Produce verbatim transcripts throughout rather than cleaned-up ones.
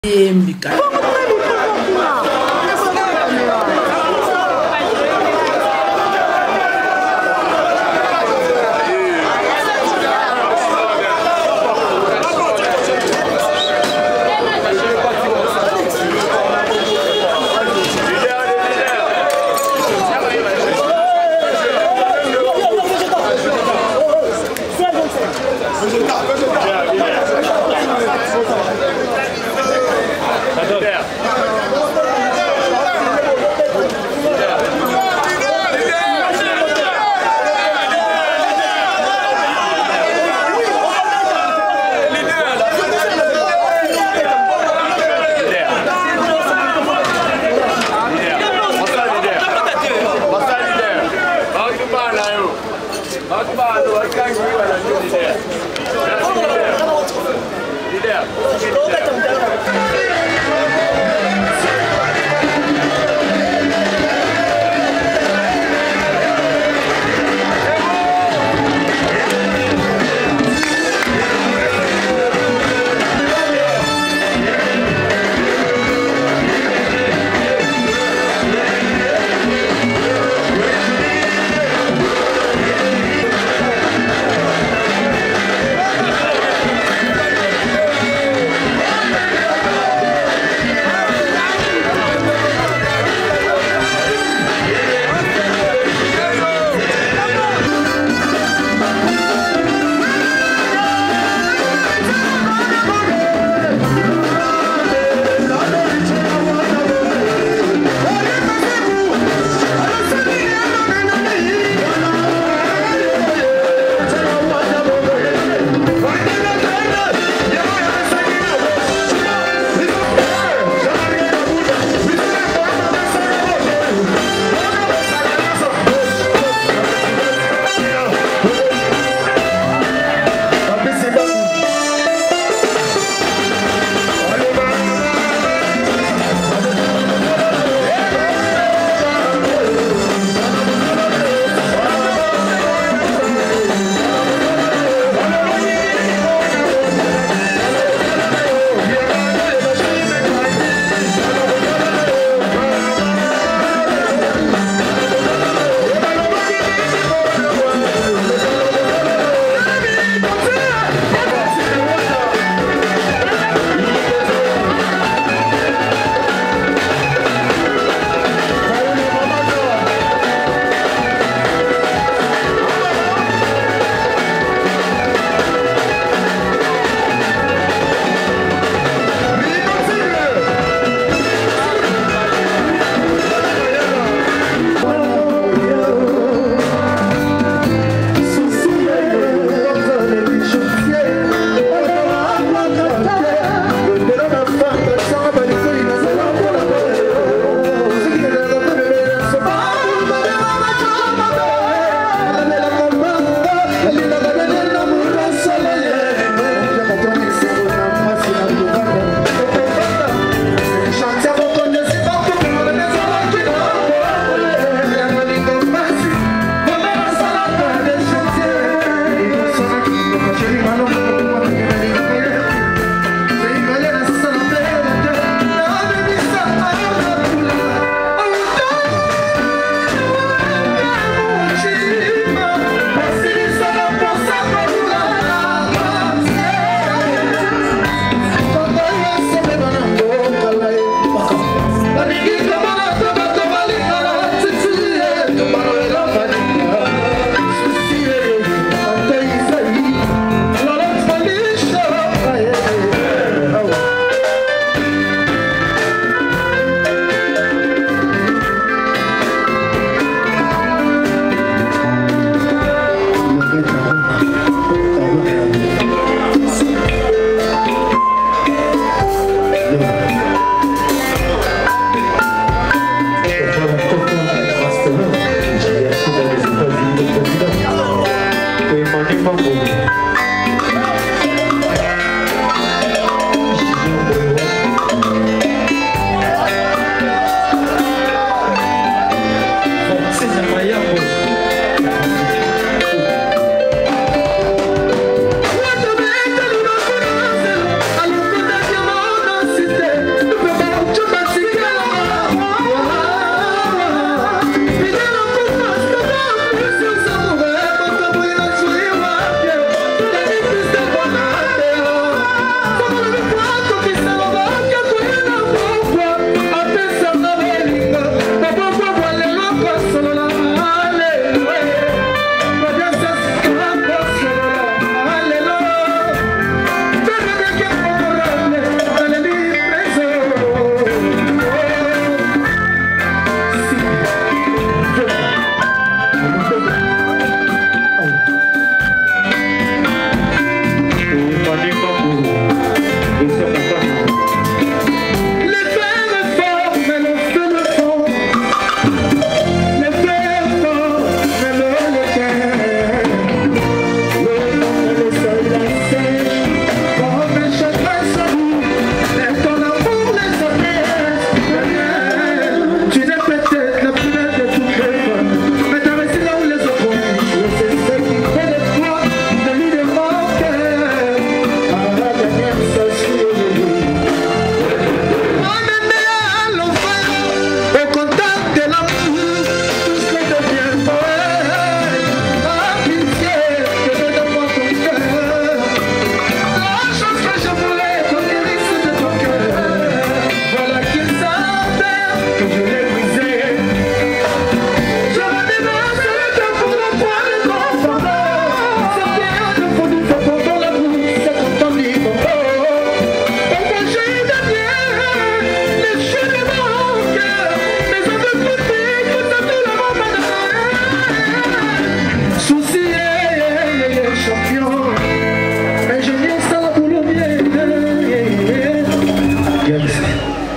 embi ka Leader.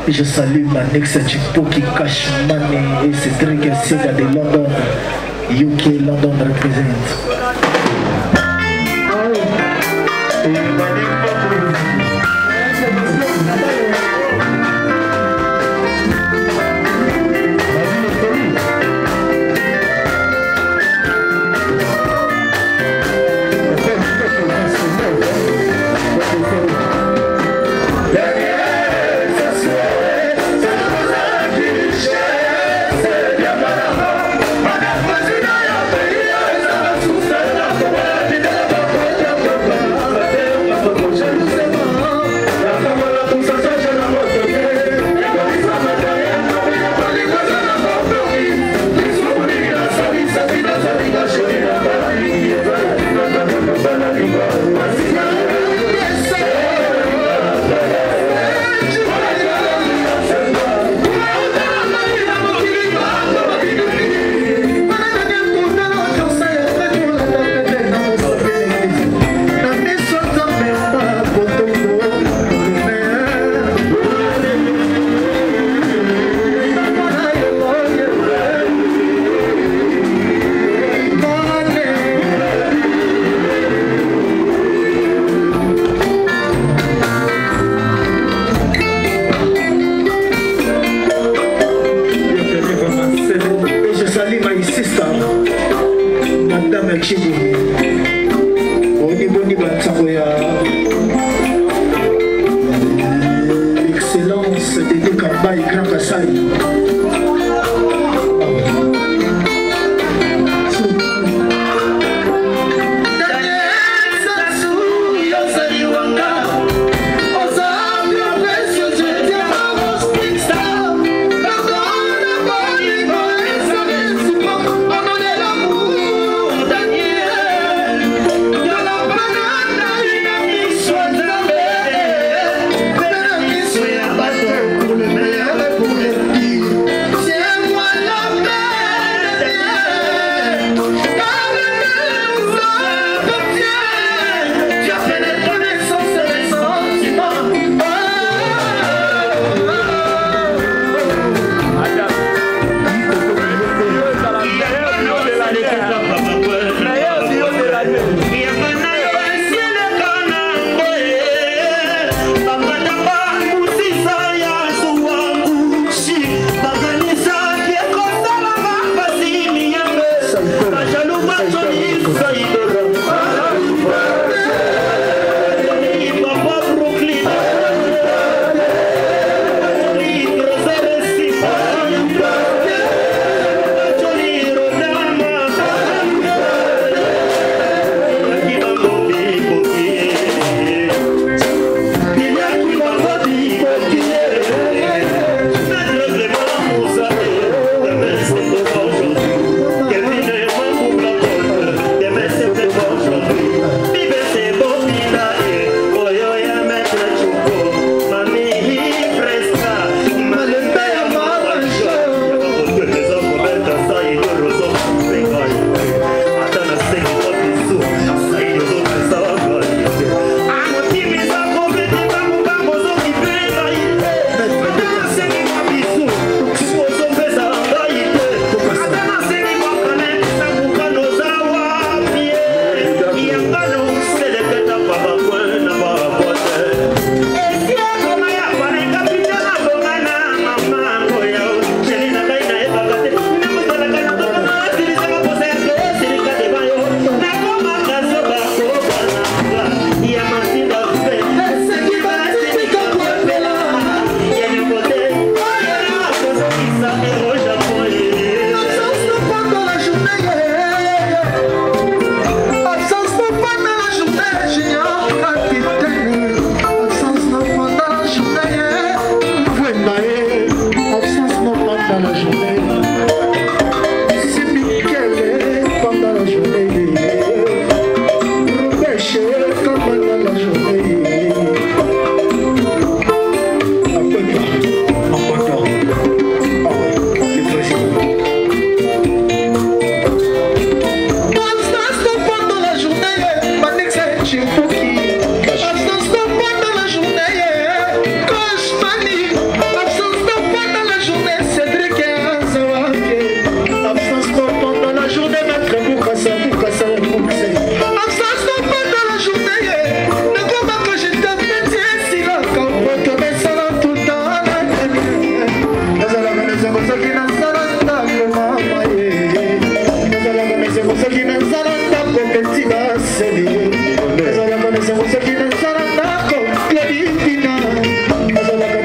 Je salue Manix Chipoki Cashman et Cédric Sega de London. U K London represent. Sus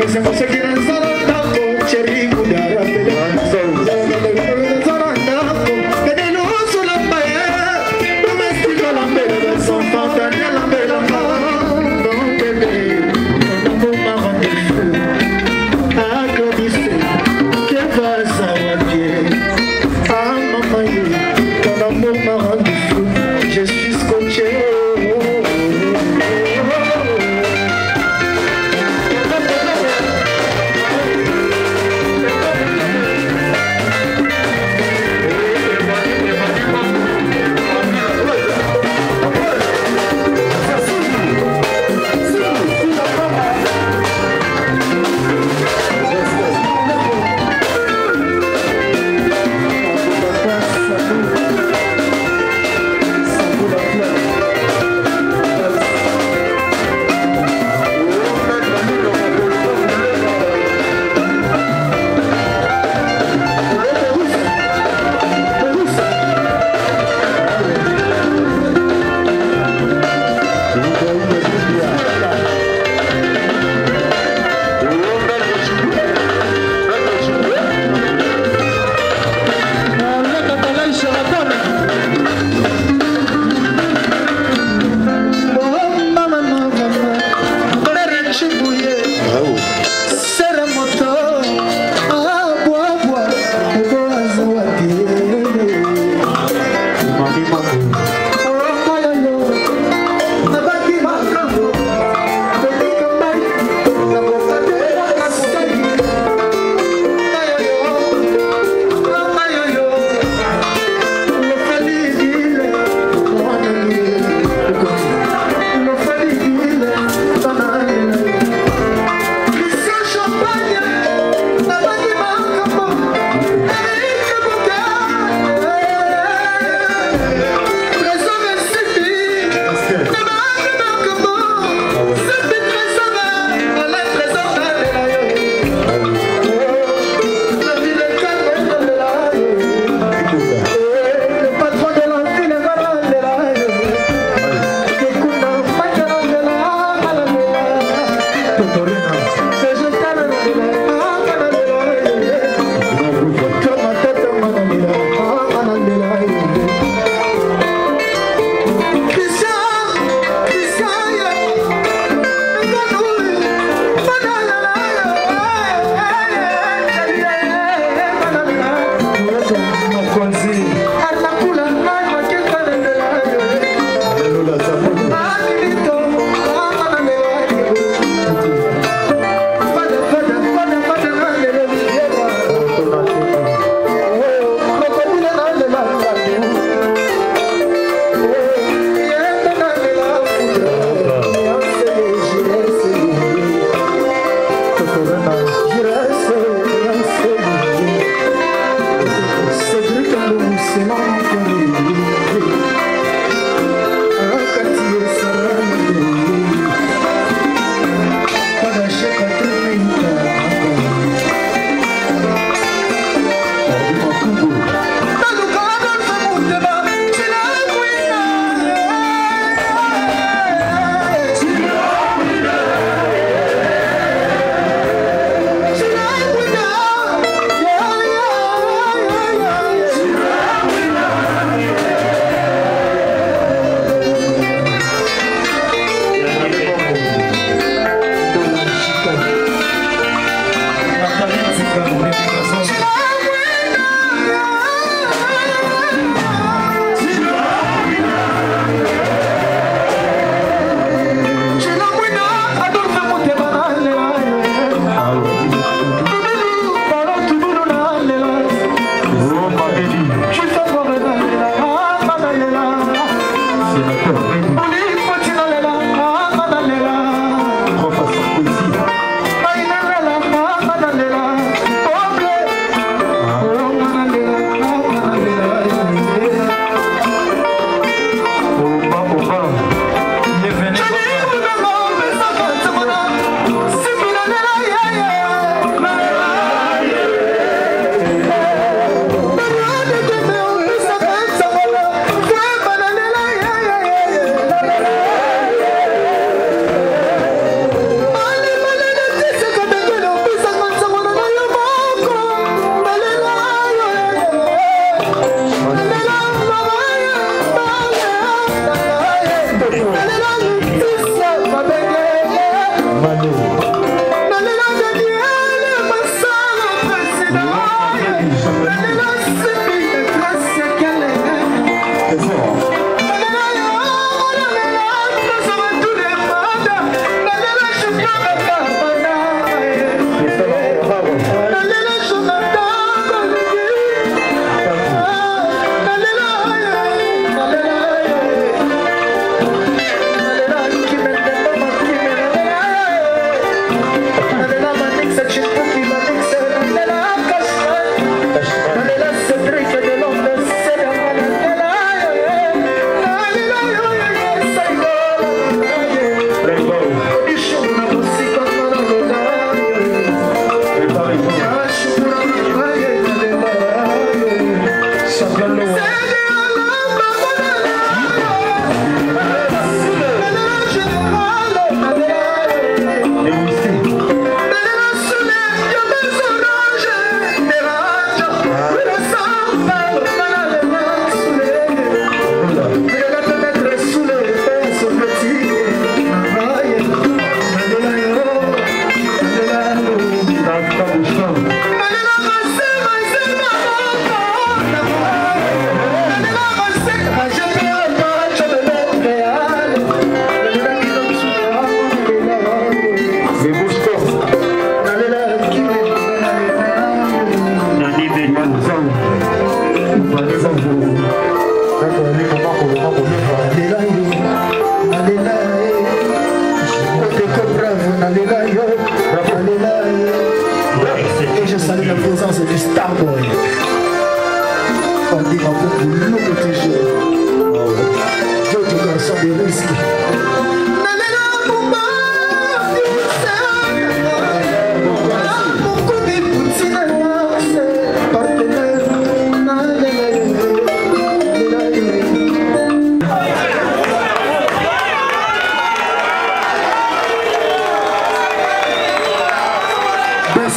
Thank you.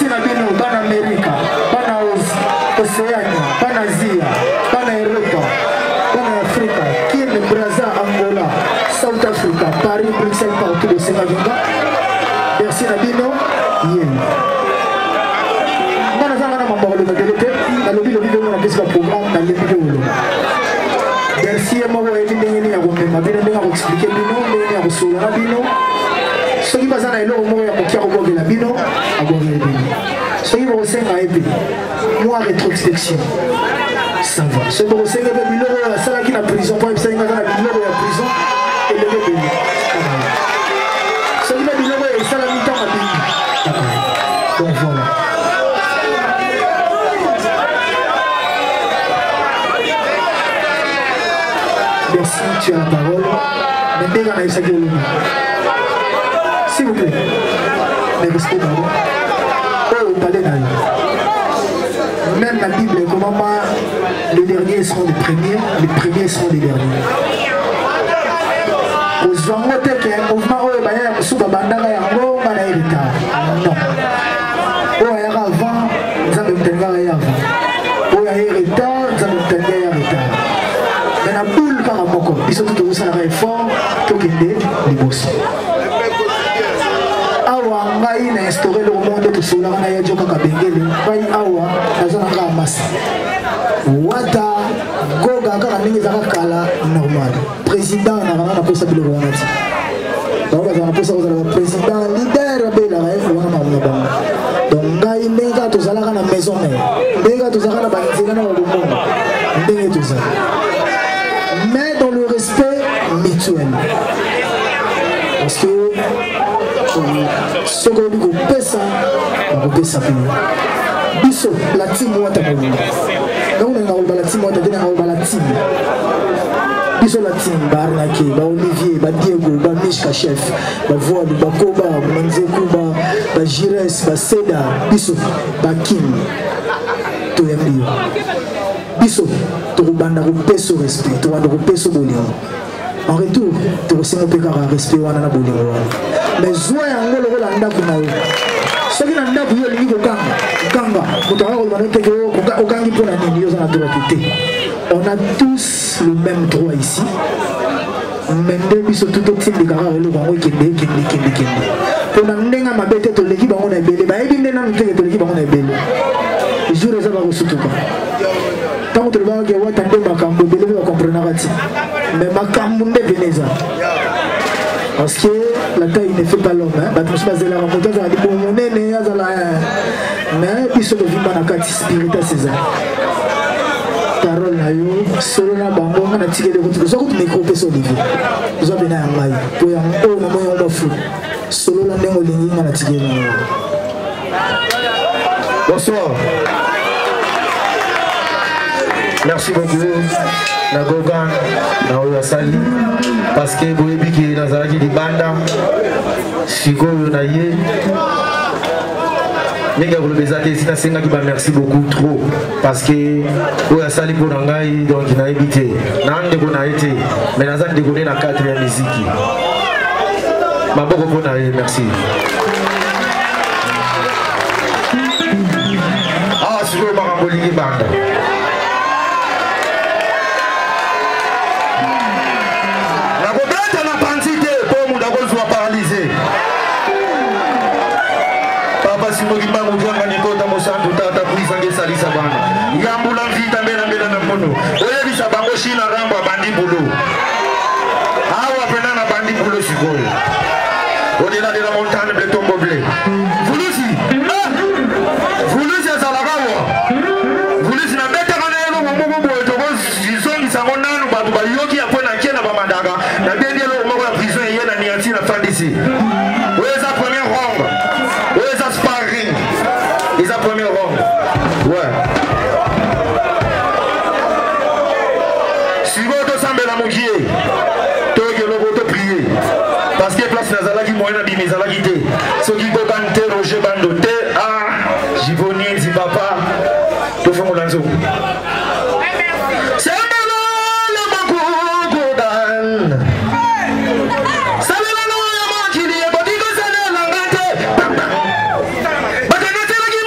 Merci na bino bana Amerika, bana Oceania, bana Asia, bana Europa, bana Afrika, Kine, Brazza, Angola, South Africa, Paris, Bruxelles, partout au Sénégal. Merci na bino. Yeah. Bana zanga na mambo le madelete, na lobi lobi bino na pesa programme na le vidéo. Merci à moi et bino ya komema bino ndenge ko expliquer bino ndenge ya kosola bino. Soki bazana eloko moko ya kokia kobogela bino abogela bino. Soki bosenga ebe moi rétrospection ça va. Soki bosenga ebe biloko ya sala ki na prison pour epesa nga na biloko ya prison et le bébé. Soki ba biloko ya sala mi temps abi. Donc voilà. Merci, tu as la parole. Mais dès qu'on a eu ça, s'il vous plaît, mais restez là. Oh, parlez là. Même la Bible, comment les derniers seront les premiers, les premiers seront les derniers. Aux gens qui ont un mouvement, oh, bah, il y a sous Babanda, il y a un bon retard. Non. Oh, il y a avant, nous avons un retard avant. Oh, il y a un retard, nous avons un retard. Mais la boule, ils sont tous à la réforme pour qu'ils aient les boss. Awa, on a instauré le monde tout seul. On a eu Joka Kabengele. Awa, on a ramassé. Wata, Goga, Karamini Kala, normal. Président, on a pas ça de l'Ouanati. Donc, on a pas ça de président, leader, Bella, on a pas. Donc, Gaï, Benga, tout ça, la maison. Benga, tout ça, la banque, Benga, tout ça. Mais dans le respect mutuel. Parce que ce qu'on dit qu'on peut ça, on peut ça. Bisso, la team ou la team. Donc on a la team ou la team. Bisso la team, Barnake, ba Olivier, ba Diego, ba Mishka chef, ba Voile, ba Koba, ba Manzekou, ba Jires, ba Seda, Bisso, ba Kim. Tout est mieux. Bisso, tu vas respect, tu vas respect. En retour, tu vas respect. Mais Zoé a un rôle en Dakuna. Ce qui est en Dakuna, il y a Ganga. On a tous le même droit ici. Même depuis ce tout petit de Gara, le Bango qui est qui est qui est qui est. Pour n'amener à ma bête, tu l'équipe on est belle. Bah, il y a une l'équipe on est belle. Je ne sais pas où c'est tout. Tant que tu vas que tu as des macambes, tu vas comprendre. Mais macambes ne viennent pas. Parce que la taille ne fait pas l'homme. Tu ne sais pas si la rencontre a dit bon, on est né à la. Mais puis ce que vit dans la carte spirituelle, c'est ça. Parole là, solo na bango, on a tiré de votre. Soit tu m'écropes sur Olivier. Vous avez bien un maille. Pour y avoir un moyen de fou. Solo là, on a tiré on a tiré. Bonsoir. Merci beaucoup, Nagogan, Naoyasali, parce que vous avez dit que Nazaraki di Banda, Chico Yonaye, Nega vous le besate, c'est un signe qui va merci beaucoup trop, parce que Oyasali pour Nangaï, donc il a évité, Nande pour été, mais Nazaraki de connaître la quatrième musique. Ma beaucoup pour merci. Ah, c'est le Maramboli Banda. Au-delà de la montagne de tombeau blé. Vous aussi, vous aussi à Salagawa. Vous aussi na bête à l'eau, mon bobo boy, ils sont mis à mon âne, bah, bah, yoki a point à qui n'a pas mandaga. La dernière eau, mon prison et y'a la niati la fin d'ici. Où est sa première ronde? Où est sa sparring? Et sa première ronde? Ouais. Si vous semblez la moukier, toi que l'on va te prier. Parce que place Nazala qui moyen d'abîmer Nazala qui était. Ceux qui peuvent interroger Bandote, ah, Jivoni, Zipapa, tout fait mon lanzo. C'est un bel le Makogodan. C'est le nom de qui dit, Bodigo, c'est le langate. Batanate,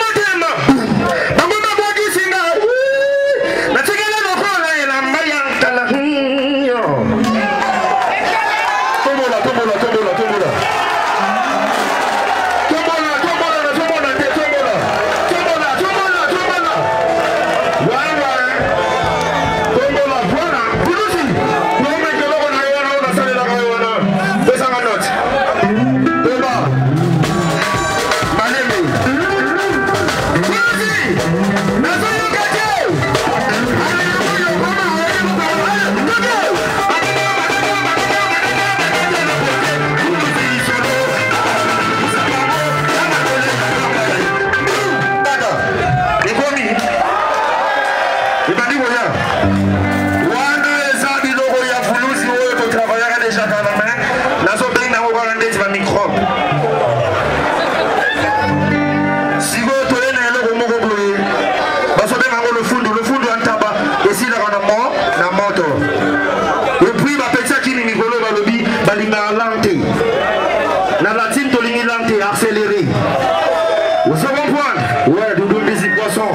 Au second point, ouais, Doudou Musique Poisson.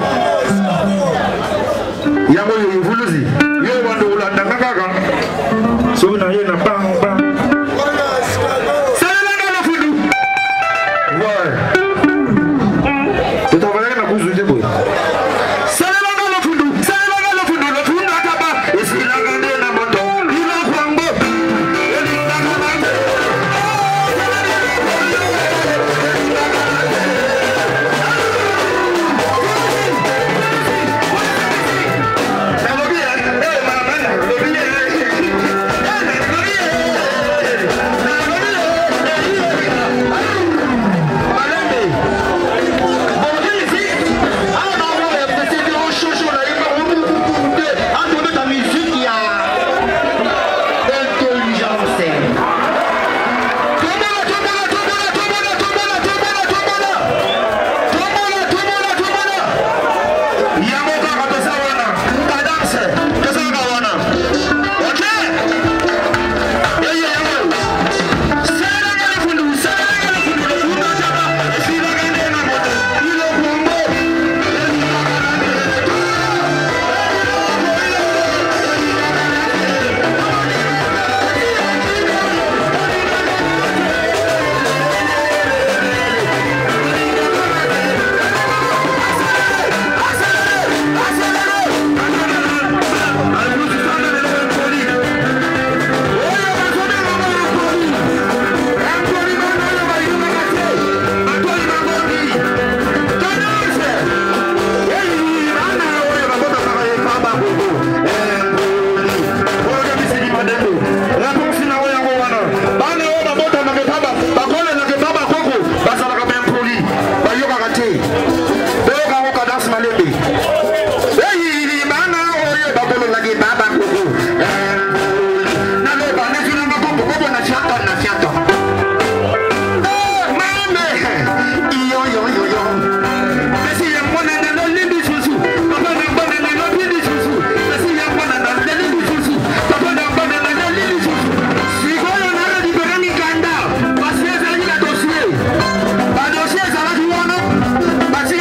Yango yo yivuluzi. Yo wando ulanda ngagaga. So na ye na bang bang. Salela na fudu. Ouais. Tu t'envoies na kuzu de boy. Salela na fudu. Salela na fudu. Le fudu akaba. Esi la gande na moto. Ilo kwango. Eli la gande. But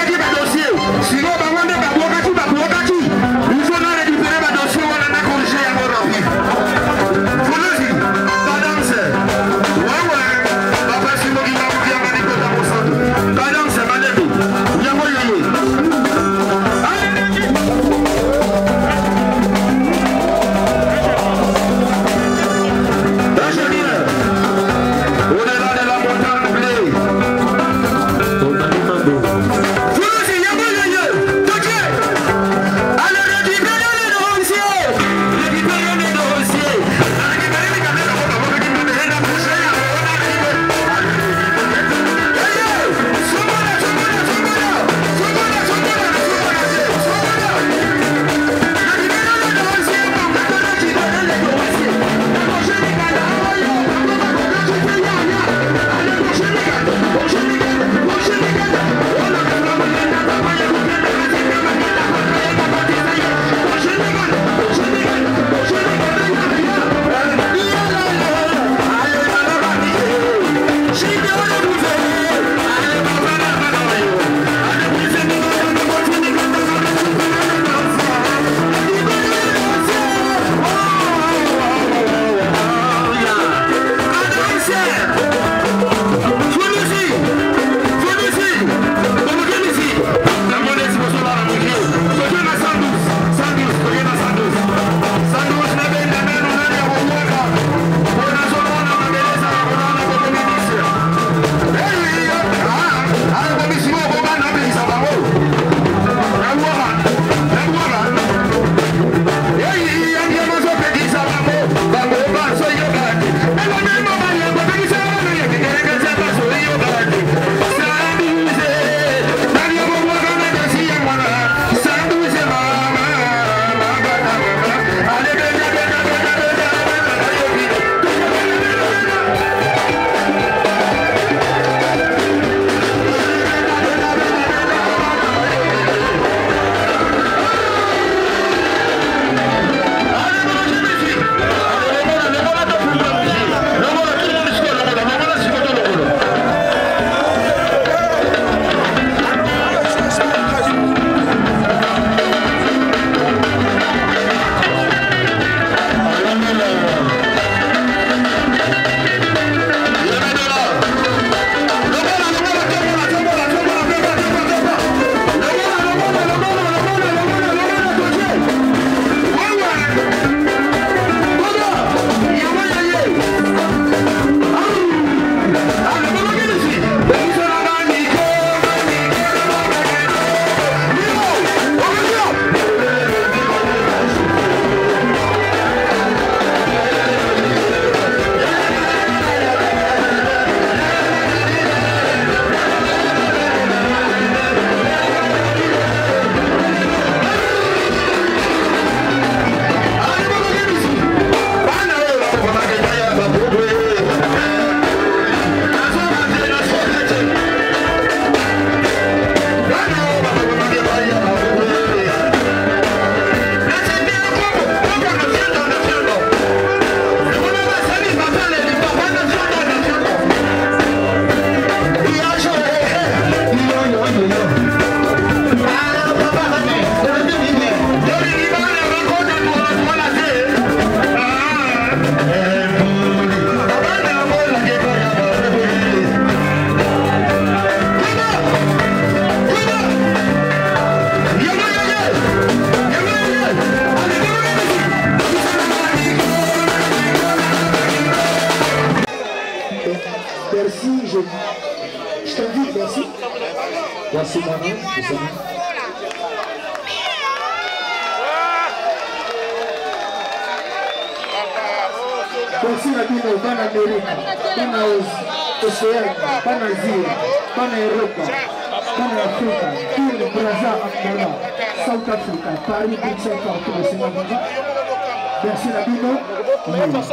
Merci à Bino, Bana Amérique, Bana Océanie, Bana Asie, Bana Europe, Bana Afrique, Tour, Brazza, Angola, South Africa, Paris, Bruxelles, partout au Sénégal. Merci à Bino. Merci à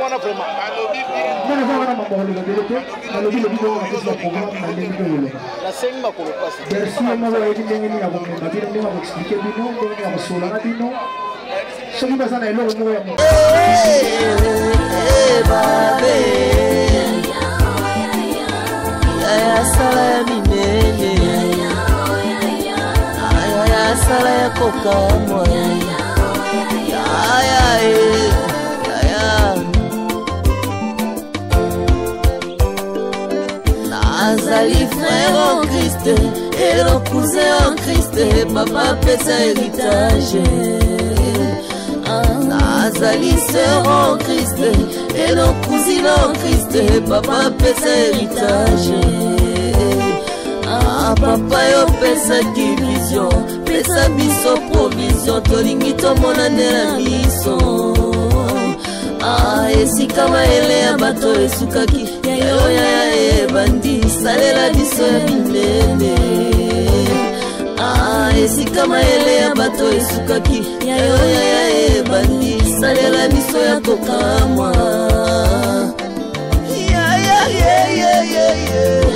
Bino. Soki bazana eloko moko ya mo. Eh babe. Ya ya sala ya minene. Ya ya sala ya koka mo. Ya ya ya ya. Nazali frère en Christ et le cousin en Christ, papa pesa héritage. Nazali sœur en Christ et nos cousines en Christ, papa pesa héritage. Ah papa yo pesa ki vision, pesa biso provision, tolingi tomonane na miso. Ah esika maele ya bato esukaki, yayo ya ebandi salela biso ya minene. Ah esika maele ya bato esukaki, yayo ya ebandi salela biso ya kokamwa. Yeah yeah yeah yeah yeah yeah.